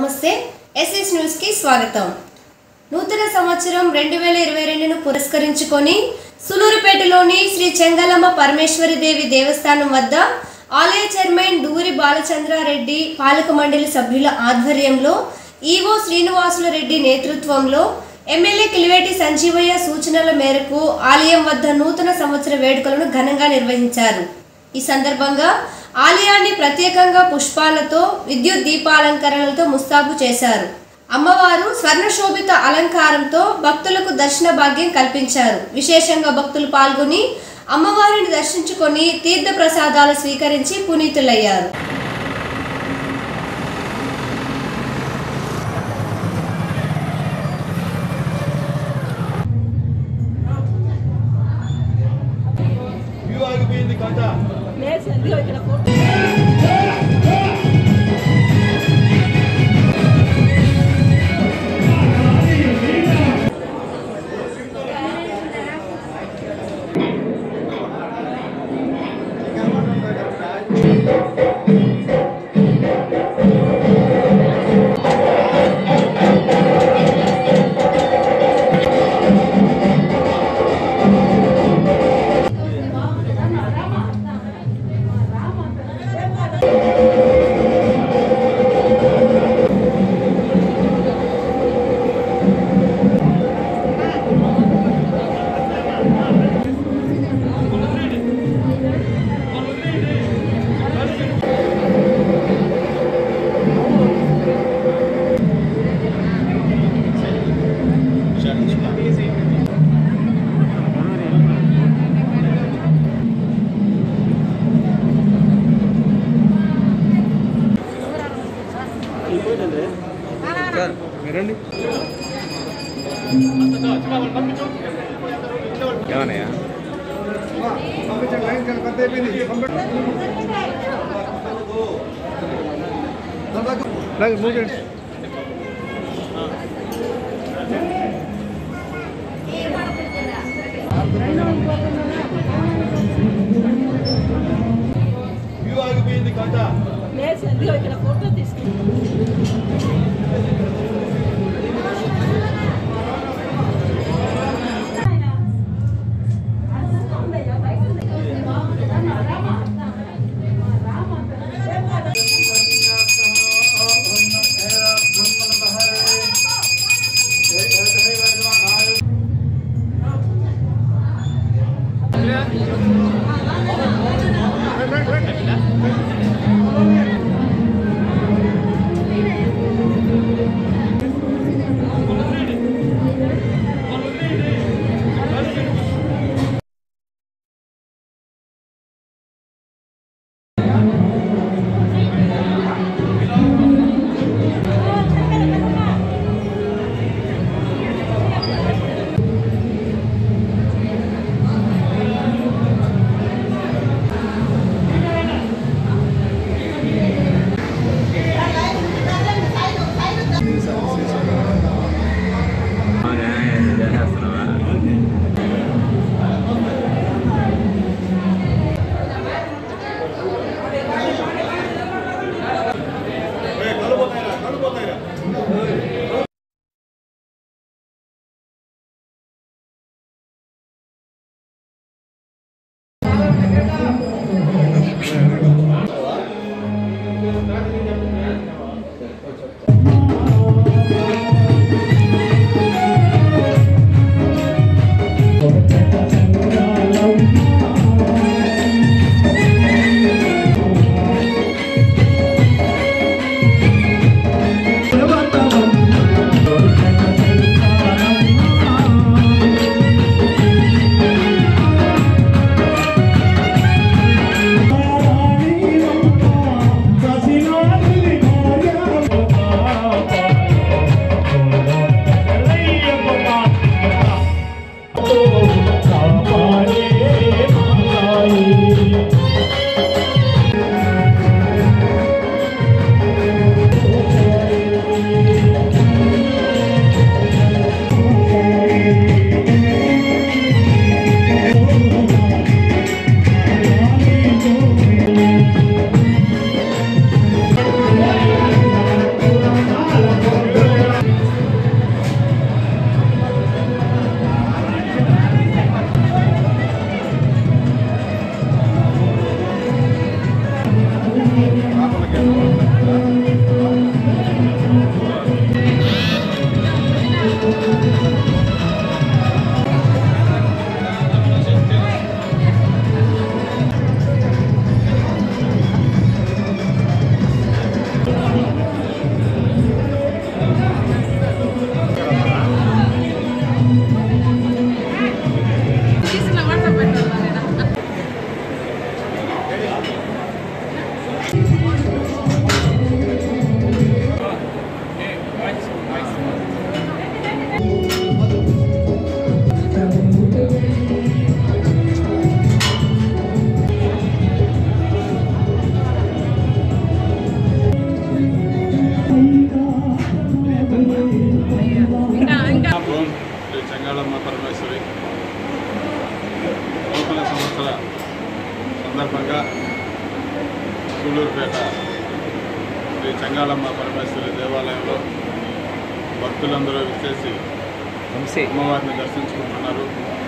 నమస్తే SS news కి స్వాగతం। నూతన సంవత్సరం 2022ను పురస్కరించుకొని సులూరుపేటలోని శ్రీ చెంగలమ్మ పరమేశ్వరి దేవి దేవస్థానం వద్ద ఆలయ చైర్మన్ దూరి బాలచంద్రారెడ్డి పాలక మండలి సభ్యుల ఆధ్వర్యంలో ఈవో శ్రీనివాసులు రెడ్డి నేతృత్వంలో ఎమ్మెల్యే కిలివేటి సంజీవయ్య సూచనల మేరకు ఆలయం వద్ద నూతన సంవత్సర వేడుకలను ఘనంగా నిర్వహించారు। ఈ సందర్భంగా ఆలయాన్ని ప్రత్యేకంగా పుష్పాలతో విద్యుత్ దీపాలంకరణలతో ముస్తాబు చేశారు। అమ్మవారు స్వర్ణశోభిత అలంకారంతో భక్తులకు దర్శన భాగ్యం కల్పించారు। విశేషంగా భక్తులు పాల్గొని అమ్మవారిని దర్శించుకొని తీర్థ ప్రసాదాలు స్వీకరించి పునీతులయ్యారు। చెంగాళమ్మ పరమేశ్వరి నూతన సంవత్సర సందర్భంగా సూలూరుపేట శ్రీ చెంగాళమ్మ పరమేశ్వరి దేవాలయంలో భక్తులందరూ విచ్చేసి అమ్మవారిని దర్శించుకుంటున్నారు.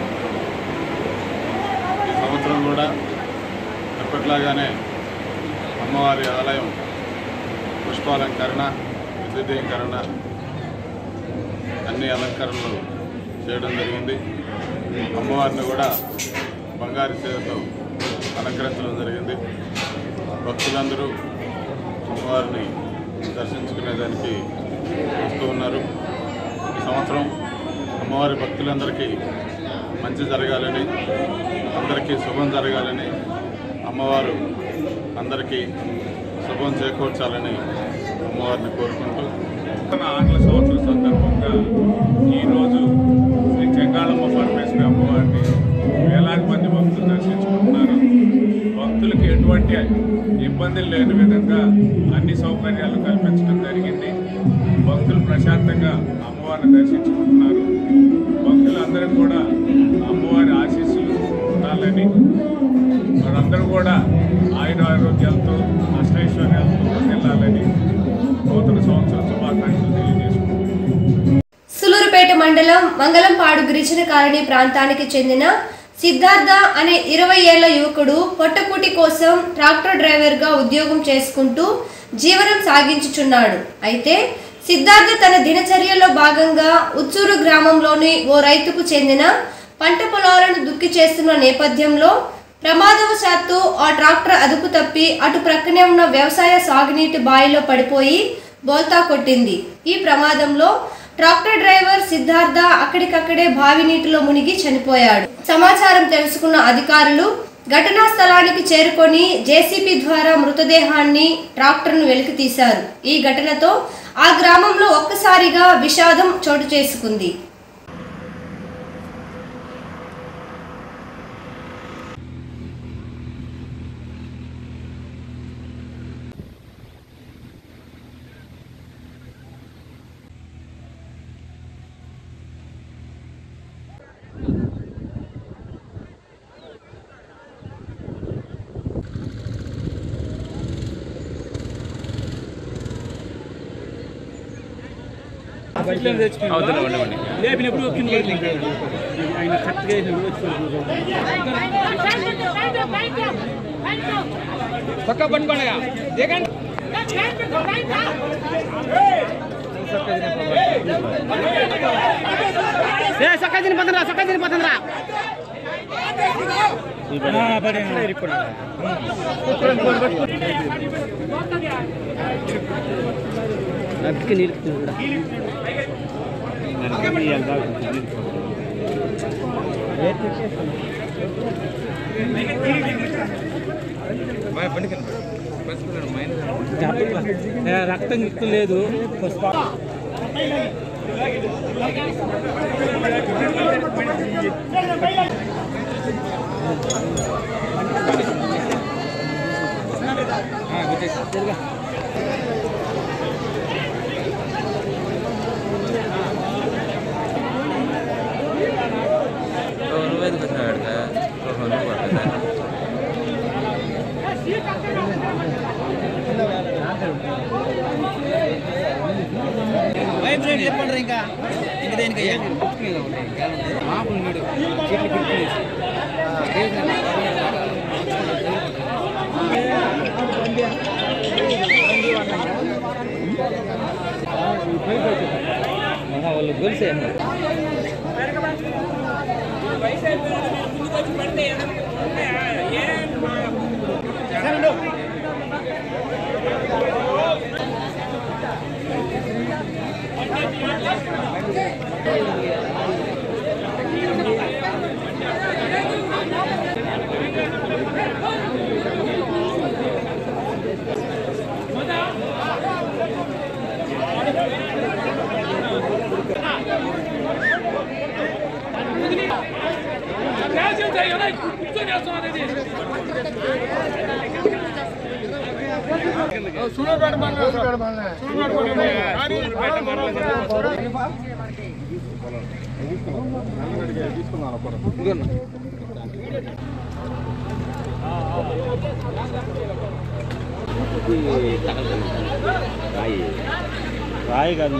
ఈ సంవత్సరం కూడా ఎప్పట్లాగానే అమ్మవారి ఆలయం పుష్పాలంకరణ, విద్యుదీకరణ అన్ని అలంకరణలు చేయడం జరిగింది. అమ్మవారిని కూడా బంగారు చీరతో అలంకరించడం జరిగింది. భక్తులందరూ అమ్మవారిని దర్శించుకునేదానికి వస్తూ ఉన్నారు. ఈ సంవత్సరం అమ్మవారి భక్తులందరికీ మంచి జరగాలని, అందరికీ శుభం జరగాలని, అమ్మవారు అందరికీ శుభం చేకూర్చాలని అమ్మవారిని కోరుకుంటూ ఆంగ్ల సంవత్సరం సందర్భంగా ఈరోజు శ్రీ చెంగాళమ్మ పరమేశ్వరి అమ్మవారిని వేలాది మంది భక్తులు దర్శించుకుంటున్నారు. భక్తులకు ఎటువంటి ఇబ్బందులు లేని విధంగా అన్ని సౌకర్యాలు కల్పించడం జరిగింది. భక్తులు ప్రశాంతంగా అమ్మవారిని దర్శించుకుంటున్నారు. భక్తులందరికీ కూడా అమ్మవారి ఆశీస్సులు ఉండాలని, వారందరూ కూడా ఆయురారోగ్యాలతో అష్టైశ్వర్యాలతో వెళ్ళాలని నూతన సంవత్సర శుభాకాంక్షలు తెలియజేసుకుంటున్నాను. సూలూరుపేట మండలం మంగళంపాడు గిరిజన కాలనీ ప్రాంతానికి చెందిన సిద్ధార్థ అనే 20 ఏళ్ల యువకుడు పొట్టకూటి కోసం ట్రాక్టర్ డ్రైవర్గా ఉద్యోగం చేసుకుంటూ జీవనం సాగించుచున్నాడు. అయితే సిద్ధార్థ తన దినచర్యలో భాగంగా ఉచ్చూరు గ్రామంలోని ఓ రైతుకు చెందిన పంట పొలాలను దుక్కి చేస్తున్న నేపథ్యంలో ప్రమాదవశాత్తు ఆ ట్రాక్టర్ అదుపు తప్పి అటు ప్రక్కనే ఉన్న వ్యవసాయ సాగునీటి బావిలో పడిపోయి బోల్తా కొట్టింది. ఈ ప్రమాదంలో ట్రాక్టర్ డ్రైవర్ సిద్ధార్థ అక్కడికక్కడే బావి నీటిలో మునిగి చనిపోయాడు. సమాచారం తెలుసుకున్న అధికారులు ఘటనా స్థలానికి చేరుకొని జేసీబీ ద్వారా మృతదేహాన్ని ట్రాక్టర్ను వెలికి తీశారు. ఈ ఘటనతో ఆ గ్రామంలో ఒక్కసారిగా విషాదం చోటు చేసుకుంది. రక్తం లేదు. ఇంకా దేనికయ్యా వాళ్ళు గొలిసే రాయి కాదు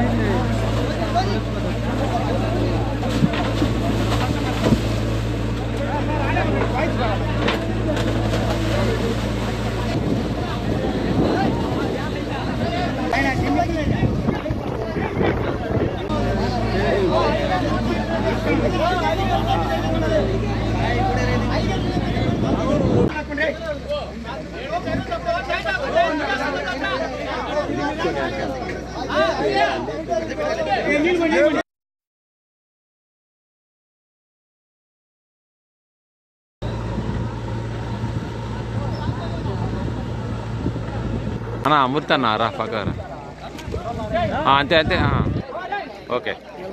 అన్నా అమృతన్నా రా పక్కన అంతే అంతే ఓకే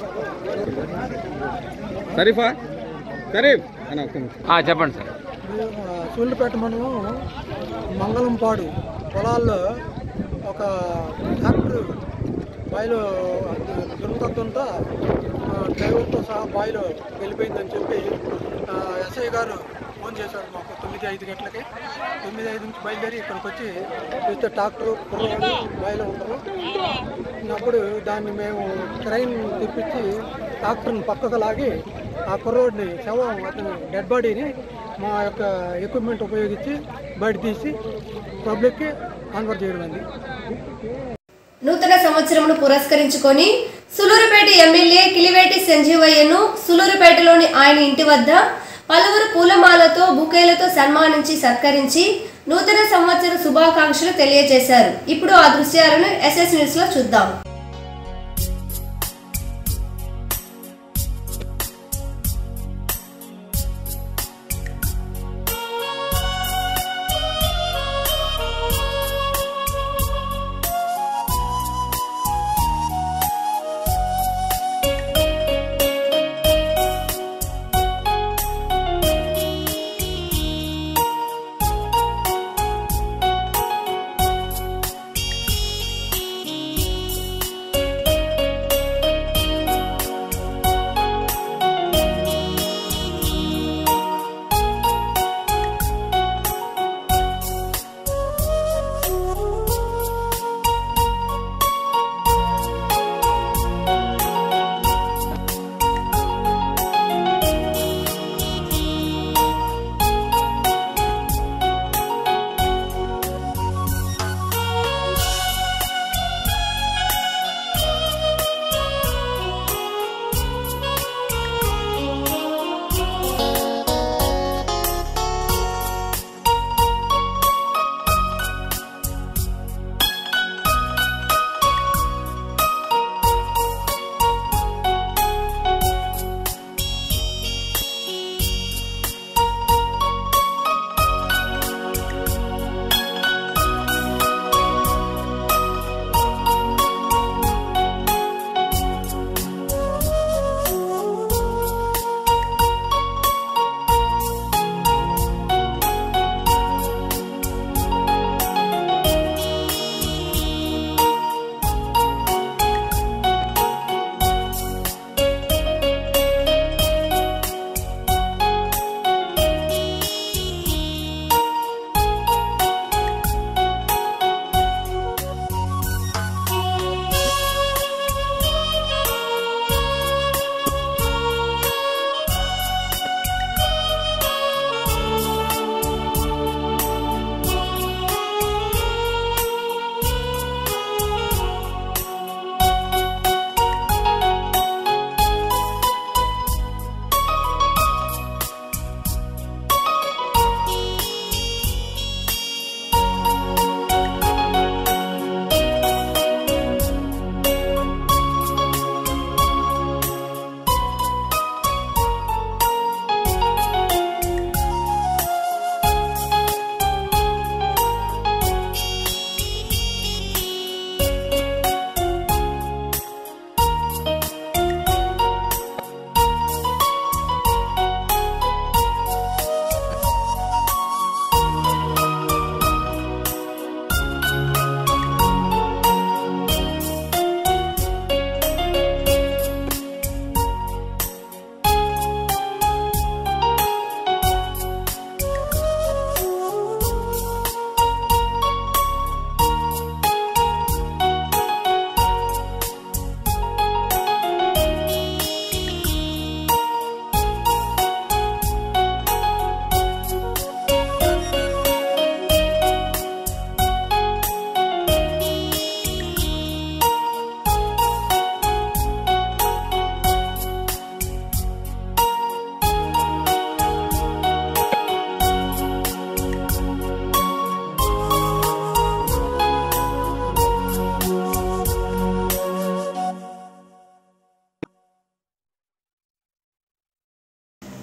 షరీఫా షరీఫ్ చెప్పండి సార్. సూళ్ళపేట మండలం మంగళంపాడు పొలాల్లో ఒక ట్రాక్టర్ బాయిలో దుర్మతంతా డ్రైవర్తో సహా బాయిలో వెళ్ళిపోయిందని చెప్పి ఎస్ఐ గారు ఫోన్ చేశారు మాకు 9:05 గంటలకి. 9:05 నుంచి బయలుదేరి ఇక్కడికి వచ్చి చూస్తే ట్రాక్టర్ కుర్రోడు బాయిలో ఉంటారు. అప్పుడు దాన్ని మేము క్రైన్ తెప్పించి ట్రాక్టర్ని పక్కకు లాగి ఆ కుర్రోడిని శవం అతని డెడ్ బాడీని మా యొక్క ఎక్విప్మెంట్ ఉపయోగించి బయట తీసి పబ్లిక్కి కన్వర్ట్ చేయడం అండి. నూతన సంవత్సరమును పురస్కరించుకొని సులూరుపేట ఎమ్మెల్యే కిలివేటి సంజీవయ్యను సులూరుపేటలోని ఆయన ఇంటి వద్ద పలువురు పూలమాలతో బుకేలతో సన్మానించి సత్కరించి నూతన సంవత్సర శుభాకాంక్షలు తెలియజేశారు. ఇప్పుడు ఆ దృశ్యాలను ఎస్ఎస్ న్యూస్ లో చూద్దాం.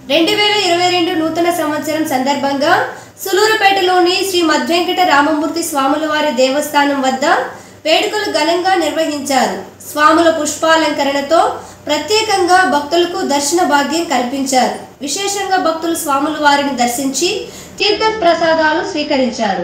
2022 నూతన సంవత్సరం సందర్భంగా సులూరుపేటలోని శ్రీ మధ్వెంకట రామమూర్తి స్వాముల వారి దేవస్థానం వద్ద వేడుకలు ఘనంగా నిర్వహించారు. స్వాముల పుష్పాలంకరణతో ప్రత్యేకంగా భక్తులకు దర్శన భాగ్యం కల్పించారు. విశేషంగా భక్తులు స్వాముల వారిని దర్శించి తీర్థ ప్రసాదాలు స్వీకరించారు.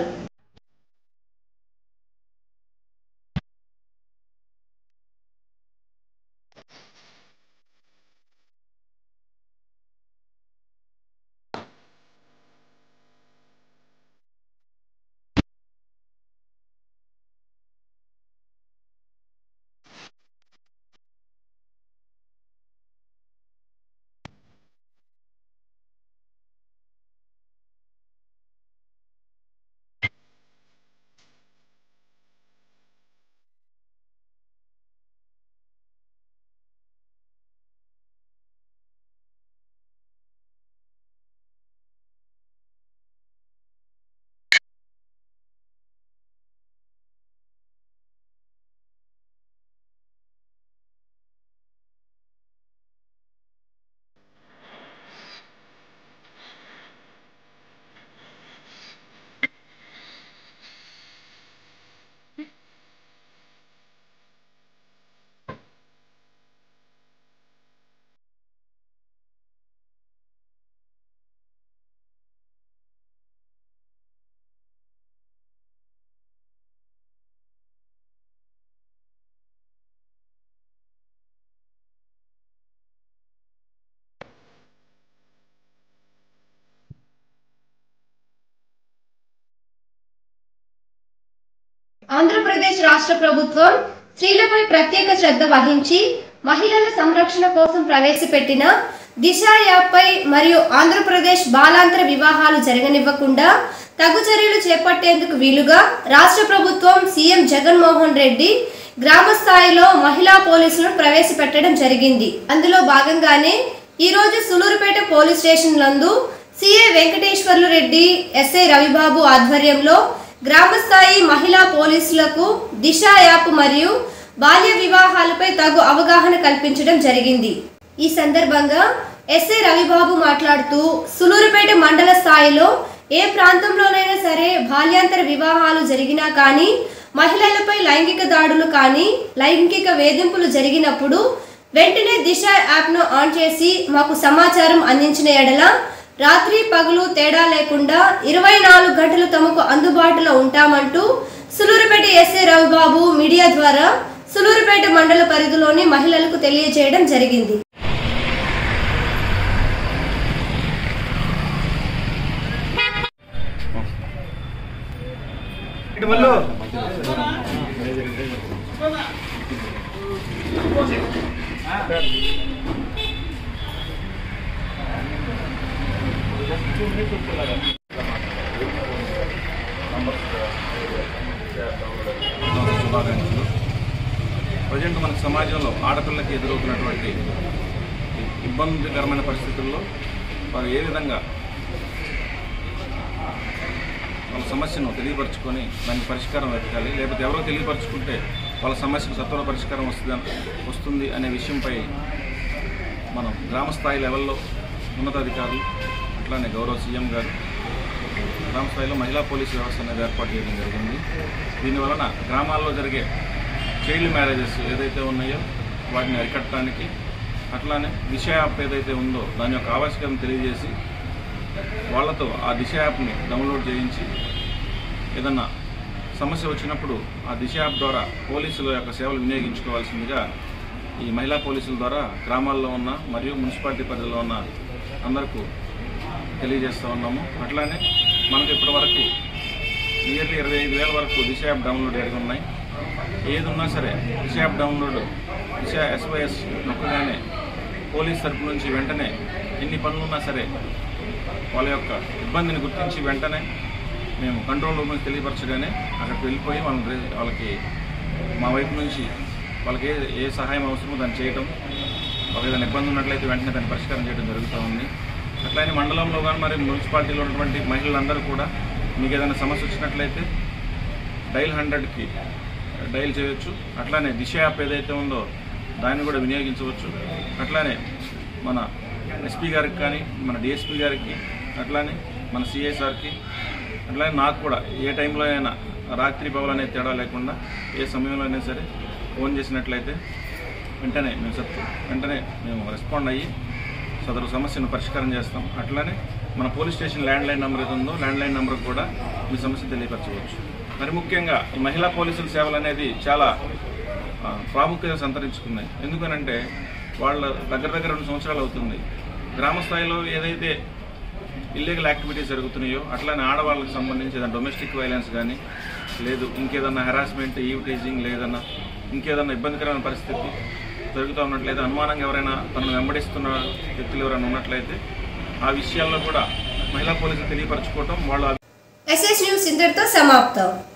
ఆంధ్రప్రదేశ్ రాష్ట్ర ప్రభుత్వం స్త్రీలపై ప్రత్యేక శ్రద్ధ వహించి మహిళల సంరక్షణ కోసం ప్రవేశపెట్టిన దిశ యాప్పై మరియు ఆంధ్రప్రదేశ్ బాలాంతర వివాహాలు జరగనివ్వకుండా తగు చర్యలు చేపట్టేందుకు వీలుగా రాష్ట్ర ప్రభుత్వం సీఎం జగన్మోహన్ రెడ్డి గ్రామ స్థాయిలో మహిళా పోలీసులను ప్రవేశపెట్టడం జరిగింది. అందులో భాగంగానే ఈ రోజు సులూరుపేట పోలీస్ స్టేషన్ నందు సిఏ వెంకటేశ్వర్లు రెడ్డి, ఎస్ఐ రవిబాబు ఆధ్వర్యంలో గ్రామస్థాయి మహిళా పోలీసులకు దిశ యాప్ మరియు బాల్య వివాహాలపై తగు అవగాహన కల్పించడం జరిగింది. ఈ సందర్భంగా ఎస్ఐ రవిబాబు మాట్లాడుతూ సులూరుపేట మండల స్థాయిలో ఏ ప్రాంతంలోనైనా సరే బాల్యాంతర వివాహాలు జరిగినా కానీ, మహిళలపై లైంగిక దాడులు కానీ, లైంగిక వేధింపులు జరిగినప్పుడు వెంటనే దిశ యాప్ను ఆన్ చేసి మాకు సమాచారం అందించిన ఎడల రాత్రి పగలు తేడా లేకుండా 24 గంటలు తమకు అందుబాటులో ఉంటామంటూ సులూరుపేట ఎస్ఐ రవిబాబు మీడియా ద్వారా సులూరుపేట మండల పరిధిలోని మహిళలకు తెలియజేయడం జరిగింది. ప్రజెంట్ మన సమాజంలో ఆడపిల్లకి ఎదురవుతున్నటువంటి ఇబ్బందికరమైన పరిస్థితుల్లో వారు ఏ విధంగా వాళ్ళ సమస్యను తెలియపరచుకొని దానికి పరిష్కారం వెతకాలి, లేకపోతే ఎవరో తెలియపరచుకుంటే వాళ్ళ సమస్యకు సత్వర పరిష్కారం వస్తుంది అనే విషయంపై మనం గ్రామ స్థాయి లెవెల్లో ఉన్నతాధికారులు, అట్లానే గౌరవ సీఎం గారు గ్రామ స్థాయిలో మహిళా పోలీసు వ్యవస్థ అనేది ఏర్పాటు చేయడం జరిగింది. దీనివలన గ్రామాల్లో జరిగే చైల్డ్ మ్యారేజెస్ ఏదైతే ఉన్నాయో వాటిని అరికట్టడానికి, అట్లానే దిశ యాప్ ఏదైతే ఉందో దాని యొక్క ఆవశ్యకతను తెలియజేసి వాళ్ళతో ఆ దిశ యాప్ని డౌన్లోడ్ చేయించి ఏదన్నా సమస్య వచ్చినప్పుడు ఆ దిశ యాప్ ద్వారా పోలీసుల యొక్క సేవలు వినియోగించుకోవాల్సిందిగా ఈ మహిళా పోలీసుల ద్వారా గ్రామాల్లో ఉన్న మరియు మున్సిపాలిటీ పరిధిలో ఉన్న అందరికీ తెలియజేస్తూ ఉన్నాము. అట్లానే మనకు ఇప్పటి వరకు నియర్లీ 25,000 వరకు దిశ యాప్ డౌన్లోడ్ జరిగి ఉన్నాయి. ఏది ఉన్నా సరే Disha app download Disha SOS నొక్కగానే పోలీస్ తరపు నుంచి వెంటనే ఎన్ని పనులున్నా సరే వాళ్ళ యొక్క ఇబ్బందిని గుర్తించి వెంటనే మేము కంట్రోల్ రూమ్ నుంచి తెలియపరచగానే అక్కడికి వెళ్ళిపోయి వాళ్ళకి మా వైపు నుంచి వాళ్ళకి ఏ సహాయం అవసరమో దాన్ని చేయడం, వాళ్ళకి ఏదైనా ఇబ్బంది ఉన్నట్లయితే వెంటనే దాన్ని పరిష్కారం చేయడం జరుగుతూ ఉంది. అట్లానే మండలంలో కానీ మరి మున్సిపాలిటీలో ఉన్నటువంటి మహిళలందరూ కూడా మీకు ఏదైనా సమస్య వచ్చినట్లయితే డైల్ 100కి డైల్ చేయవచ్చు. అట్లానే దిశ యాప్ ఏదైతే ఉందో దాన్ని కూడా వినియోగించవచ్చు. అట్లానే మన ఎస్పీ గారికి కానీ మన డిఎస్పీ గారికి అట్లానే మన సిఐ సార్కి అట్లానే నాకు కూడా ఏ టైంలో అయినా రాత్రి పగలు అనే తేడా లేకుండా ఏ సమయంలో అయినా సరే ఫోన్ చేసినట్లయితే వెంటనే మేము రెస్పాండ్ అయ్యి సదరు సమస్యను పరిష్కారం చేస్తాం. అట్లానే మన పోలీస్ స్టేషన్ ల్యాండ్లైన్ నెంబర్ ఏది ఉందో ల్యాండ్లైన్ నెంబర్కి కూడా మీ సమస్య తెలియపరచవచ్చు. మరి ముఖ్యంగా ఈ మహిళా పోలీసుల సేవలు అనేది చాలా ప్రాముఖ్యత సంతరించుకున్నాయి. ఎందుకనంటే వాళ్ళ దగ్గర 2 సంవత్సరాలు అవుతుంది. గ్రామ స్థాయిలో ఏదైతే ఇల్లీగల్ యాక్టివిటీస్ జరుగుతున్నాయో అట్లానే ఆడవాళ్ళకి సంబంధించి ఏదైనా డొమెస్టిక్ వైలెన్స్ కానీ లేదు ఇంకేదన్నా హెరాస్మెంట్, ఈవ్టీజింగ్ లేదన్నా ఇంకేదన్నా ఇబ్బందికరమైన పరిస్థితి జరుగుతూ ఉన్నట్లయితే అనుమానంగా ఎవరైనా తనను వెంబడిస్తున్న వ్యక్తులు ఎవరైనా ఉన్నట్లయితే ఆ విషయాల్లో కూడా మహిళా పోలీసులు తెలియపరచుకోవటం వాళ్ళు ఎస్ఎస్ న్యూస్ ఇంతటితో సమాప్తం.